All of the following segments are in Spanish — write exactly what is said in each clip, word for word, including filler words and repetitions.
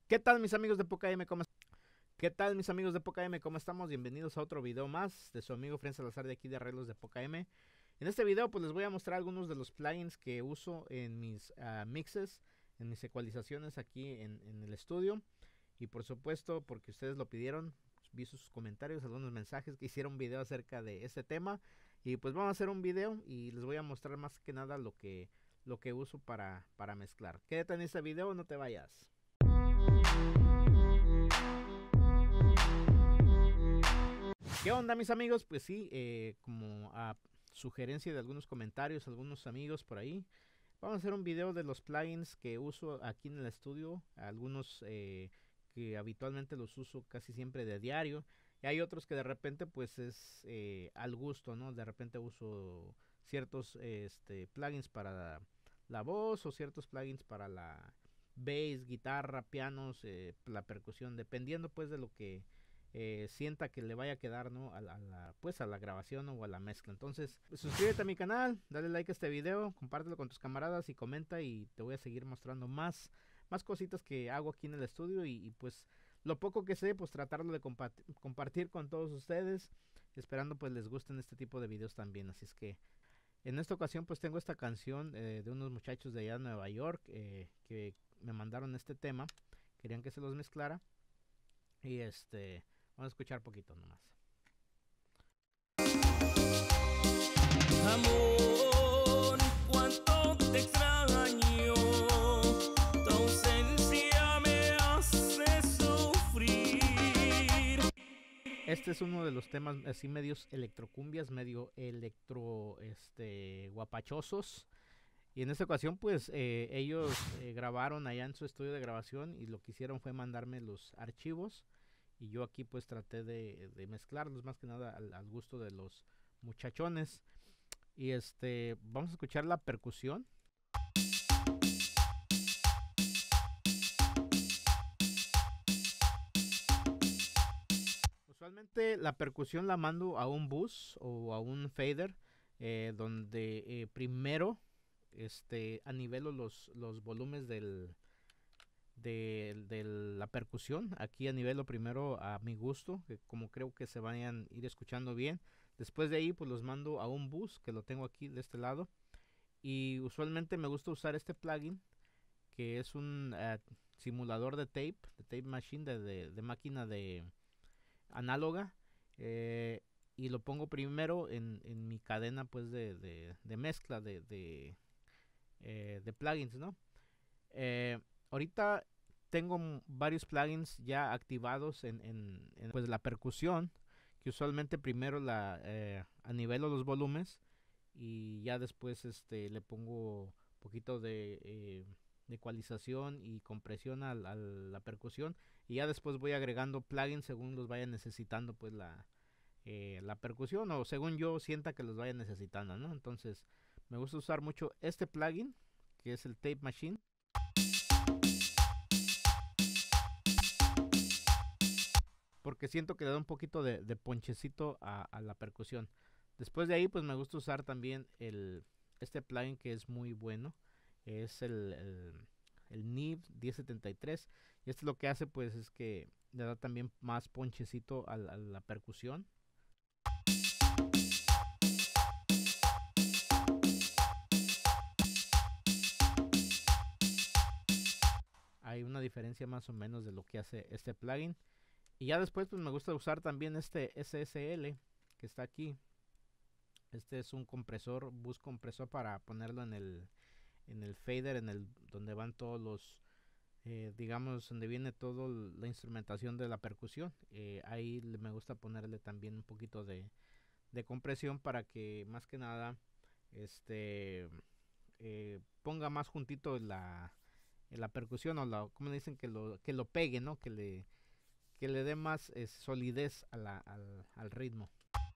¿Qué tal mis amigos de Poca M? ¿Cómo est- ¿Qué tal mis amigos de Poca M? ¿Cómo estamos? Bienvenidos a otro video más de su amigo Fren Salazar de aquí de Arreglos de Poca M. En este video pues les voy a mostrar algunos de los plugins que uso en mis uh, mixes, en mis ecualizaciones aquí en, en el estudio. Y por supuesto, porque ustedes lo pidieron, vi sus comentarios, algunos mensajes que hicieron un video acerca de este tema. Y pues vamos a hacer un video y les voy a mostrar más que nada lo que, lo que uso para, para mezclar. Quédate en este video, no te vayas. ¿Qué onda mis amigos? Pues sí, eh, como a sugerencia de algunos comentarios, algunos amigos por ahí, vamos a hacer un video de los plugins que uso aquí en el estudio, algunos eh, que habitualmente los uso casi siempre de diario, y hay otros que de repente pues es eh, al gusto, ¿no? De repente uso ciertos este, plugins para la voz o ciertos plugins para la bass, guitarra, pianos, eh, la percusión, dependiendo pues de lo que eh, sienta que le vaya a quedar, ¿no? A la, a la, pues a la grabación o a la mezcla. Entonces, suscríbete a mi canal, dale like a este video, compártelo con tus camaradas y comenta, y te voy a seguir mostrando más, más cositas que hago aquí en el estudio, y, y pues lo poco que sé, pues tratarlo de compa compartir con todos ustedes, esperando pues les gusten este tipo de videos también. Así es que en esta ocasión pues tengo esta canción eh, de unos muchachos de allá de Nueva York, eh, que me mandaron este tema, querían que se los mezclara, y este vamos a escuchar poquito nomás. Amor, cuánto te extraño, tu ausencia me hace sufrir. Este es uno de los temas así medios electrocumbias, medio electro este guapachosos. Y en esta ocasión pues eh, ellos eh, grabaron allá en su estudio de grabación, y lo que hicieron fue mandarme los archivos, y yo aquí pues traté de, de mezclarlos más que nada al, al gusto de los muchachones. Y este vamos a escuchar la percusión. Usualmente la percusión la mando a un bus o a un fader, eh, donde eh, primero este anivelo los, los volúmenes del, de, de la percusión. Aquí anivelo primero a mi gusto, que como creo que se vayan a ir escuchando bien. Después de ahí pues los mando a un bus que lo tengo aquí de este lado. Y usualmente me gusta usar este plugin, que es un uh, simulador de tape, de tape machine, de, de, de máquina de análoga, eh, y lo pongo primero en, en mi cadena pues de, de, de mezcla de, de, eh, de plugins, ¿no? Eh, ahorita tengo varios plugins ya activados en, en, en pues la percusión, que usualmente primero la eh, anivelo los volúmenes, y ya después este le pongo un poquito de, eh, de ecualización y compresión a, a la percusión, y ya después voy agregando plugins según los vaya necesitando pues la, eh, la percusión, o según yo sienta que los vaya necesitando, ¿no? Entonces me gusta usar mucho este plugin, que es el Tape Machine, porque siento que le da un poquito de, de ponchecito a, a la percusión. Después de ahí pues me gusta usar también el, este plugin que es muy bueno, es el, el, el N I V diez setenta y tres, y esto lo que hace pues es que le da también más ponchecito a, a la percusión. Hay una diferencia más o menos de lo que hace este plugin. Y ya después pues me gusta usar también este S S L que está aquí. Este es un compresor, bus compresor, para ponerlo en el, en el fader, en el donde van todos los, eh, digamos, donde viene toda la instrumentación de la percusión. Eh, ahí me gusta ponerle también un poquito de, de compresión, para que más que nada este eh, ponga más juntito la, la percusión, o la, como dicen, que lo, que lo pegue, ¿no? Que le, que le dé más eh, solidez a la, al, al ritmo.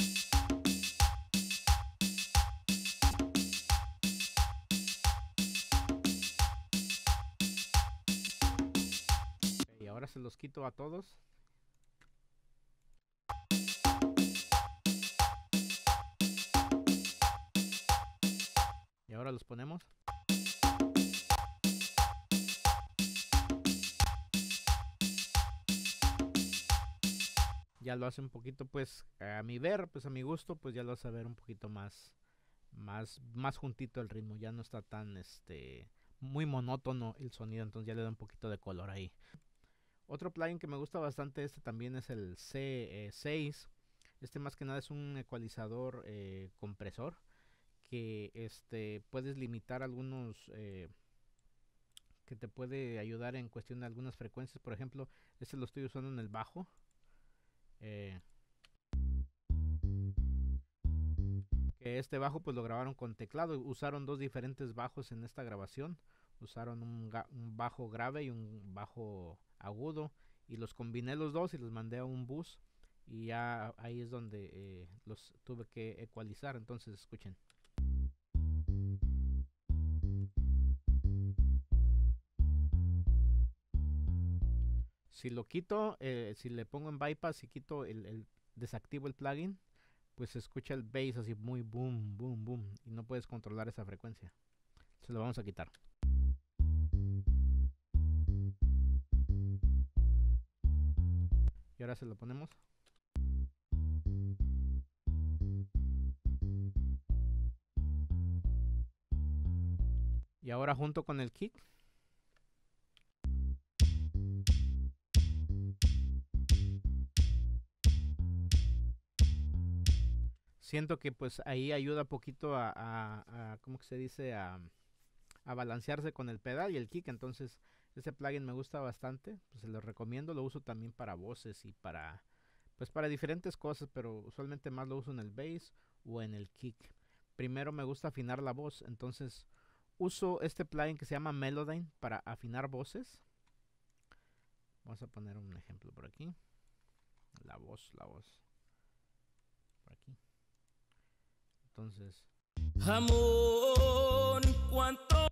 Y ahora se los quito a todos. Y ahora los ponemos. ya lo hace un poquito, pues, a mi ver, pues a mi gusto, pues ya lo hace ver un poquito más, más, más juntito el ritmo, ya no está tan, este, muy monótono el sonido, entonces ya le da un poquito de color ahí. Otro plugin que me gusta bastante este también es el C seis. Este más que nada es un ecualizador eh, compresor que este puedes limitar algunos eh, que te puede ayudar en cuestión de algunas frecuencias. Por ejemplo, este lo estoy usando en el bajo. Eh, que este bajo pues lo grabaron con teclado. Usaron dos diferentes bajos en esta grabación. Usaron un, un bajo grave y un bajo agudo. Y los combiné los dos y los mandé a un bus. Y ya ahí es donde eh, los tuve que ecualizar. Entonces escuchen. Si lo quito, eh, si le pongo en bypass y quito el, el desactivo el plugin, pues se escucha el bass así muy boom, boom, boom. Y no puedes controlar esa frecuencia. Se lo vamos a quitar. Y ahora se lo ponemos. Y ahora junto con el kick. Siento que pues ahí ayuda poquito a, a, a ¿cómo que se dice? A, a balancearse con el pedal y el kick. Entonces ese plugin me gusta bastante. Pues se lo recomiendo. Lo uso también para voces y para, pues para diferentes cosas. Pero usualmente más lo uso en el bass o en el kick. Primero me gusta afinar la voz. Entonces uso este plugin que se llama Melodyne para afinar voces. Vamos a poner un ejemplo por aquí. La voz, la voz. Por aquí. Entonces. Amor, cuánto.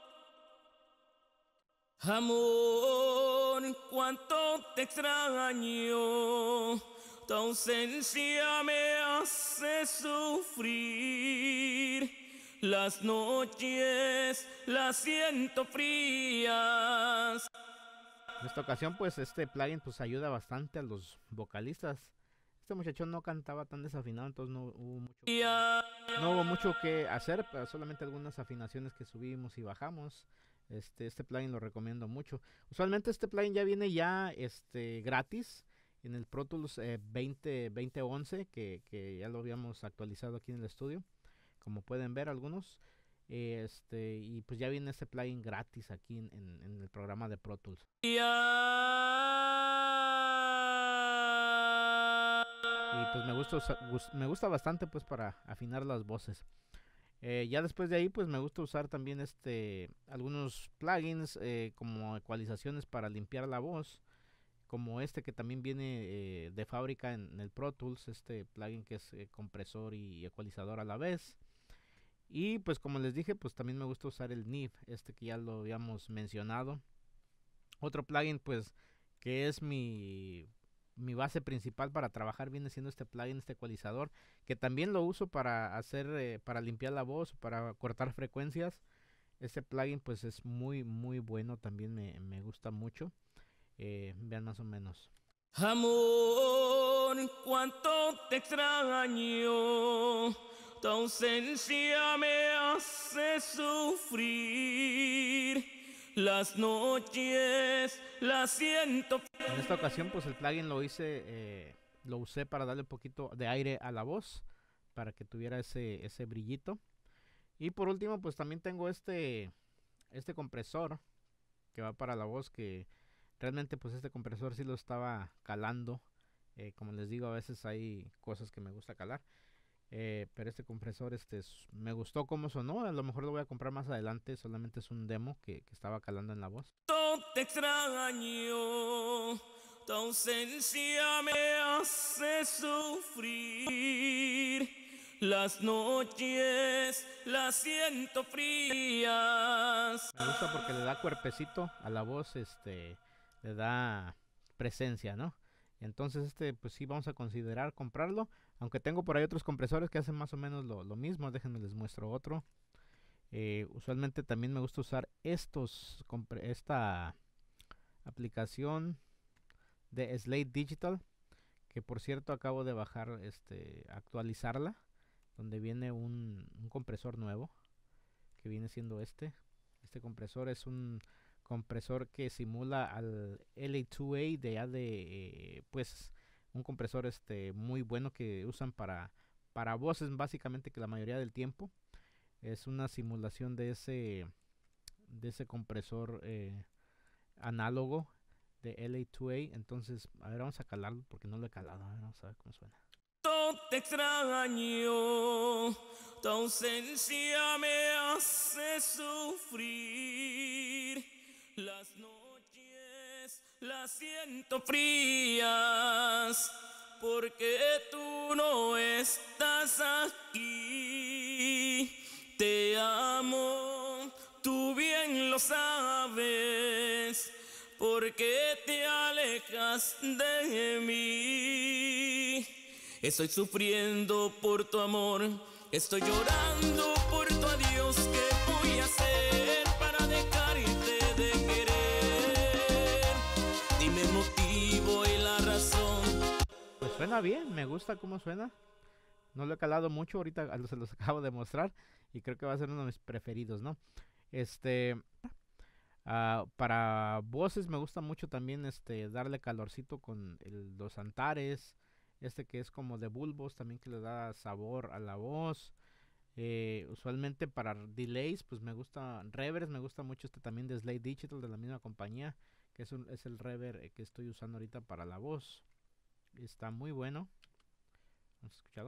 Amor, cuánto te extraño. Tu ausencia me hace sufrir. Las noches las siento frías. En esta ocasión pues este plugin pues ayuda bastante a los vocalistas. Este muchacho no cantaba tan desafinado, entonces no hubo mucho que, no hubo mucho que hacer, pero solamente algunas afinaciones que subimos y bajamos. Este, este plugin lo recomiendo mucho. Usualmente este plugin ya viene ya este, gratis en el Pro Tools eh, veinte, veinte once, que, que ya lo habíamos actualizado aquí en el estudio, como pueden ver algunos. Este, y pues ya viene este plugin gratis aquí en, en, en el programa de Pro Tools. Y pues me gusta, me gusta bastante pues para afinar las voces. Eh, ya después de ahí pues me gusta usar también este algunos plugins eh, como ecualizaciones para limpiar la voz, como este que también viene eh, de fábrica en, en el Pro Tools, este plugin que es eh, compresor y ecualizador a la vez. Y pues como les dije, pues también me gusta usar el N I V, este que ya lo habíamos mencionado. Otro plugin pues que es mi, mi base principal para trabajar viene siendo este plugin, este ecualizador, que también lo uso para hacer, eh, para limpiar la voz, para cortar frecuencias. Este plugin pues es muy muy bueno, también me, me gusta mucho. Eh, vean más o menos. Amor, cuánto te extraño. Tu ausencia me hace sufrir. Las noches las siento. En esta ocasión pues el plugin lo hice, eh, lo usé para darle un poquito de aire a la voz, para que tuviera ese, ese brillito. Y por último pues también tengo este, este compresor que va para la voz, que realmente pues este compresor sí lo estaba calando. Eh, como les digo, a veces hay cosas que me gusta calar. Eh, pero este compresor este es, me gustó cómo sonó. A lo mejor lo voy a comprar más adelante. Solamente es un demo que, que estaba calando en la voz. Te extraño, tu ausencia me hace sufrir. Las noches las siento frías. Me gusta porque le da cuerpecito a la voz, este, le da presencia, ¿no? Entonces este pues sí vamos a considerar comprarlo, aunque tengo por ahí otros compresores que hacen más o menos lo, lo mismo. Déjenme les muestro otro. Eh, usualmente también me gusta usar estos, esta aplicación de Slate Digital, que por cierto acabo de bajar, este, actualizarla, donde viene un, un compresor nuevo, que viene siendo este. Este compresor es un compresor que simula al L A dos A de ya de, eh, pues, un compresor este muy bueno que usan para, para voces básicamente, que la mayoría del tiempo es una simulación de ese, de ese compresor eh, análogo de L A dos A. Entonces, a ver, vamos a calarlo porque no lo he calado. A ver, vamos a ver cómo suena. Te extraño, tu ausencia me hace sufrir. Las noches las siento frías porque tú no estás aquí. Te amo, tú bien lo sabes, porque te alejas de mí. Estoy sufriendo por tu amor, estoy llorando por tu adiós. ¿Qué voy a hacer para dejarte de querer? Dime el motivo y la razón. Pues suena bien, me gusta cómo suena. No lo he calado mucho, ahorita se los acabo de mostrar y creo que va a ser uno de mis preferidos, ¿no? Este, uh, para voces me gusta mucho también este darle calorcito con el, los Antares. Este que es como de bulbos también, que le da sabor a la voz. Eh, usualmente para delays pues me gusta reverbs, me gusta mucho este también de Slate Digital, de la misma compañía, que es, un, es el reverb eh, que estoy usando ahorita para la voz. Está muy bueno. ¿Vamos a escucharlo?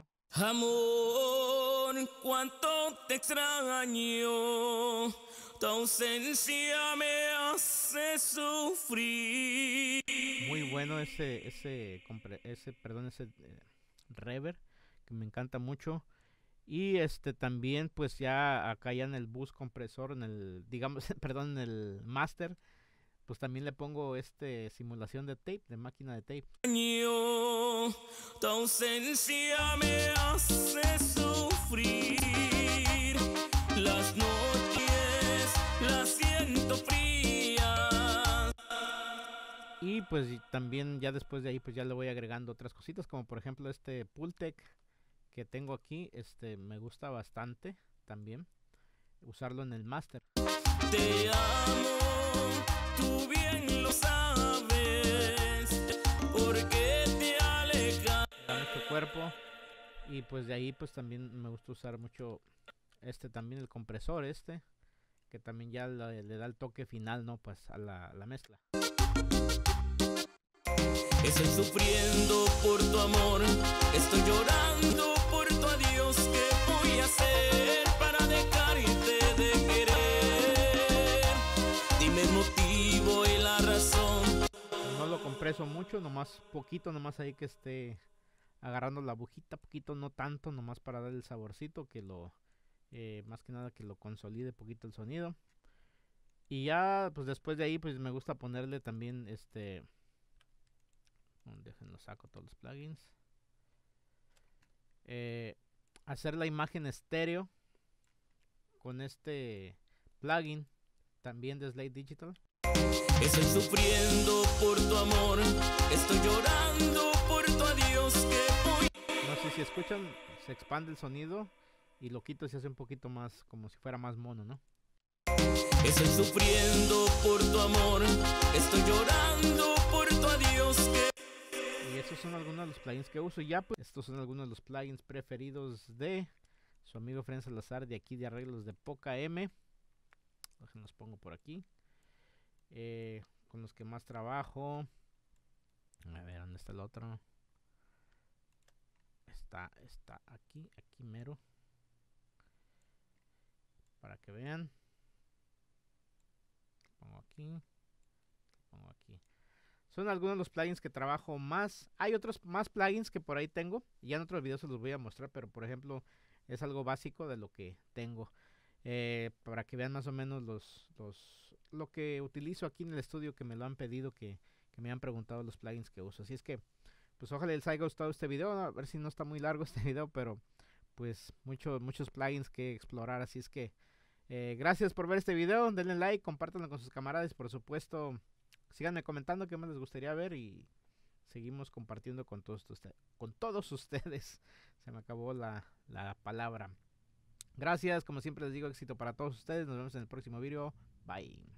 Amor, cuánto te extraño, tu ausencia me hace sufrir. Muy bueno ese ese ese perdón ese eh, reverb, que me encanta mucho. Y este también pues ya acá ya en el bus compresor, en el digamos perdón, en el master, pues también le pongo este simulación de tape, de máquina de tape. Tu ausencia me hace sufrir. Las noches las siento frías. Y pues y también ya después de ahí pues ya le voy agregando otras cositas, como por ejemplo este Pultec que tengo aquí, este me gusta bastante también usarlo en el master. Te amo, tú bien lo sabes, porque te alejas de mucho cuerpo. Y pues de ahí pues también me gusta usar mucho este también el compresor este, que también ya le, le da el toque final, ¿no? Pues a la, la mezcla. Estoy sufriendo por tu amor, estoy llorando por tu adiós. ¿Qué voy a hacer para dejarte de querer? Dime el motivo y la razón. No lo compreso mucho, nomás poquito, nomás ahí que esté agarrando la agujita, poquito, no tanto, nomás para dar el saborcito, que lo, eh, más que nada que lo consolide poquito el sonido. Y ya, pues después de ahí, pues me gusta ponerle también este... Déjenlo, saco todos los plugins. Eh, hacer la imagen estéreo con este plugin también de Slate Digital. Estoy sufriendo por tu amor, estoy llorando por tu adiós. Que voy... No sé si escuchan, se expande el sonido y lo quito y se hace un poquito más, como si fuera más mono, ¿no? Estoy sufriendo por tu amor, estoy llorando por tu adiós. Que Y estos son algunos de los plugins que uso. Ya pues, estos son algunos de los plugins preferidos de su amigo Fren Salazar, de aquí de arreglos de Poca M. Los pongo por aquí. Eh, con los que más trabajo. A ver, ¿dónde está el otro? Está, está aquí, aquí mero. Para que vean. Pongo aquí. Pongo aquí. Son algunos de los plugins que trabajo más. Hay otros más plugins que por ahí tengo. Ya en otros videos se los voy a mostrar. Pero por ejemplo, es algo básico de lo que tengo. Eh, para que vean más o menos los, los lo que utilizo aquí en el estudio, que me lo han pedido, que, que me han preguntado los plugins que uso. Así es que, pues ojalá les haya gustado este video. A ver si no está muy largo este video, pero pues mucho, muchos plugins que explorar. Así es que, eh, gracias por ver este video. Denle like, compártanlo con sus camaradas. Por supuesto, síganme comentando qué más les gustaría ver. Y, seguimos compartiendo con todos, usted, con todos ustedes. Se me acabó la, la palabra. Gracias, como siempre les digo, éxito para todos ustedes. Nos vemos en el próximo video. Bye.